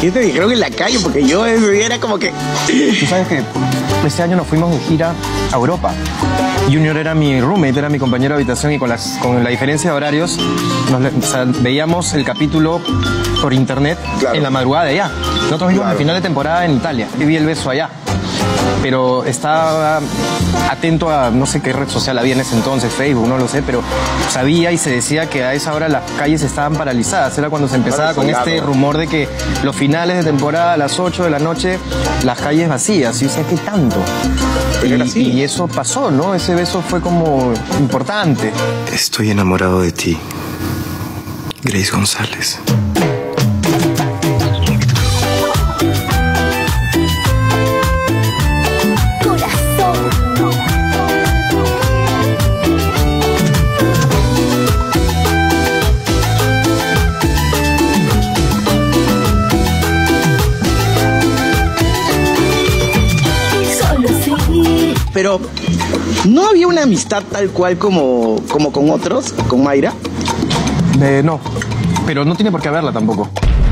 ¿Qué te dijeron en la calle? Porque yo ese día era como que... Tú sabes que este año nos fuimos de gira a Europa. Junior era mi roommate, era mi compañero de habitación y con la diferencia de horarios veíamos el capítulo por internet en la madrugada de allá. Nosotros vimos el final de temporada en Italia y vi el beso allá. Pero estaba atento a no sé qué red social había en ese entonces, Facebook, no lo sé, pero sabía y se decía que a esa hora las calles estaban paralizadas. Era cuando se empezaba con este rumor de que los finales de temporada a las 8 de la noche, las calles vacías. Y yo decía, ¿qué tanto? Y eso pasó, ¿no? Ese beso fue como importante. Estoy enamorado de ti, Grace González. Pero, ¿no había una amistad tal cual como con otros, con Mayra? No, pero no tiene por qué haberla tampoco.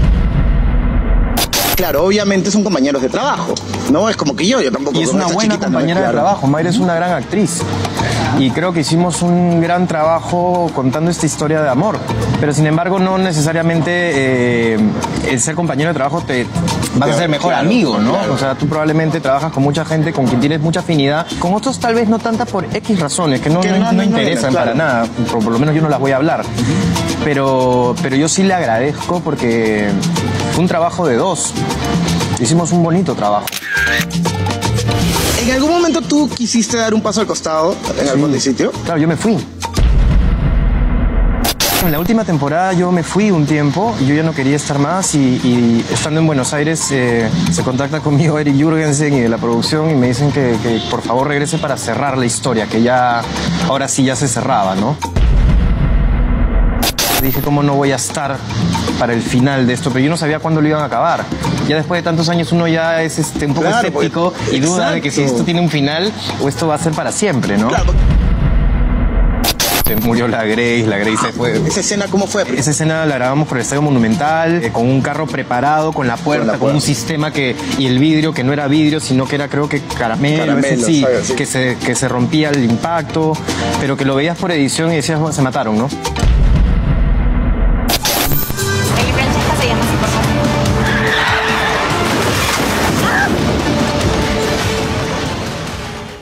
Claro, obviamente son compañeros de trabajo, ¿no? Es como que yo tampoco... Y es una buena compañera de trabajo. Mayra es una gran actriz. Y creo que hicimos un gran trabajo contando esta historia de amor. Pero sin embargo, no necesariamente el ser compañero de trabajo te vas a ser mejor amigo, ¿no? O sea, tú probablemente trabajas con mucha gente con quien tienes mucha afinidad. Con otros tal vez no tanta por X razones, que no interesan para nada. Por lo menos yo no las voy a hablar. Pero yo sí le agradezco porque fue un trabajo de dos. Hicimos un bonito trabajo. ¿En algún momento tú quisiste dar un paso al costado en algún sitio? Claro, yo me fui. En la última temporada yo me fui un tiempo y yo ya no quería estar más y estando en Buenos Aires se contacta conmigo Eric Jürgensen y de la producción y me dicen que por favor regrese para cerrar la historia, que ya ahora sí ya se cerraba, ¿no? Dije, ¿cómo no voy a estar para el final de esto? Pero yo no sabía cuándo lo iban a acabar. Ya después de tantos años uno ya es un poco escéptico y duda de que si esto tiene un final o esto va a ser para siempre, ¿no? Claro. Se murió la Grace se fue. ¿Esa escena cómo fue? Esa escena la grabamos por el Estadio Monumental, con un carro preparado, con la puerta, con un sistema y el vidrio que no era vidrio, sino que era creo que caramelo sí. Que se rompía el impacto, pero que lo veías por edición y decías, bueno, se mataron, ¿no?